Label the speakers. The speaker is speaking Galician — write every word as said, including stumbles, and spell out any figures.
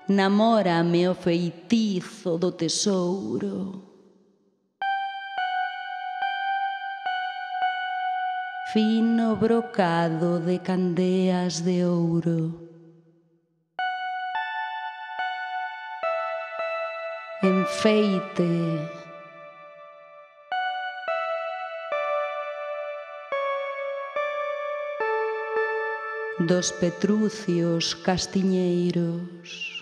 Speaker 1: namórame o feitizo do tesouro. Fino brocado de candeas de ouro. Enfeite dos petrucios castiñeiros.